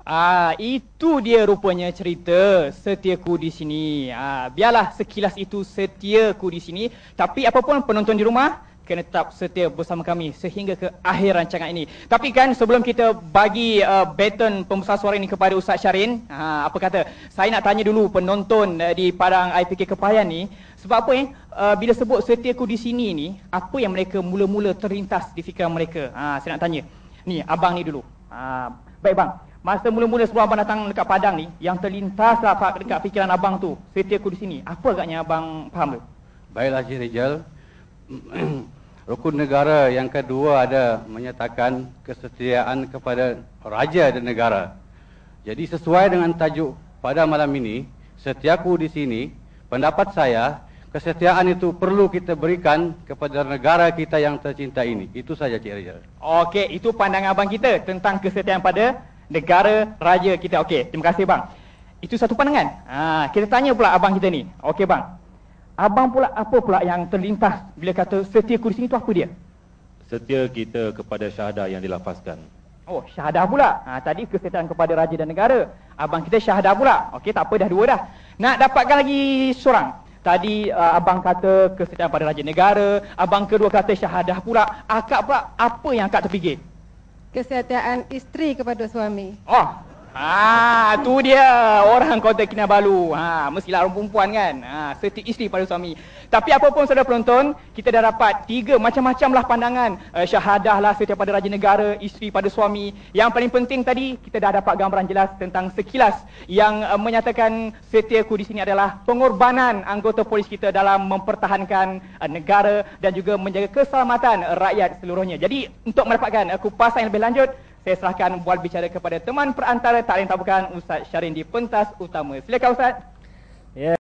Itu dia rupanya cerita setiaku di sini. Biarlah sekilas itu setiaku di sini. Tapi apapun penonton di rumah kena tetap setia bersama kami sehingga ke akhir rancangan ini. Tapi kan sebelum kita bagi baton pembesar suara ini kepada Ustaz Syarin, apa kata? Saya nak tanya dulu penonton di Padang IPK Kepahian ni, sebab apa bila sebut setiaku di sini ni, apa yang mereka mula-mula terlintas di fikiran mereka? Saya nak tanya. Ni abang ni dulu. Baik bang. Masa mula-mula sebelum abang datang dekat Padang ni, yang terlintas lah dekat fikiran abang tu, setiaku di sini. Apa agaknya abang faham tu? Baiklah Cik Rizal. Rukun negara yang kedua ada menyatakan kesetiaan kepada raja dan negara. Jadi sesuai dengan tajuk pada malam ini, setiaku di sini, pendapat saya, kesetiaan itu perlu kita berikan kepada negara kita yang tercinta ini. Itu saja Cik Rizal. Okey, itu pandangan abang kita tentang kesetiaan pada negara raja kita. Okey, terima kasih bang. Itu satu pandangan. Kita tanya pula abang kita ni. Okey bang. Abang pula apa pula yang terlintas bila kata setiaku di sini tu apa dia? Setia kita kepada syahadah yang dilafazkan. Oh, syahadah pula. Tadi kesetiaan kepada raja dan negara. Abang kita syahadah pula. Okey, tak apa, dah dua dah. Nak dapatkan lagi seorang. Tadi abang kata kesetiaan pada raja negara, abang kedua kata syahadah pula. Akak pula apa yang akak terfikir? Kesetiaan isteri kepada suami. Tu dia orang Kota Kinabalu. Mestilah orang perempuan kan. Setia isteri pada suami. Tapi apapun saudara penonton, kita dah dapat tiga macam-macam lah pandangan. Syahadah lah, setia pada raja negara, isteri pada suami. Yang paling penting tadi, kita dah dapat gambaran jelas tentang sekilas yang menyatakan setiaku di sini adalah pengorbanan anggota polis kita dalam mempertahankan negara dan juga menjaga keselamatan rakyat seluruhnya. Jadi untuk mendapatkan kupasan yang lebih lanjut, saya serahkan bual bicara kepada teman perantara tak lain tak bukan Ustaz Syarin di pentas utama. Silakan Ustaz.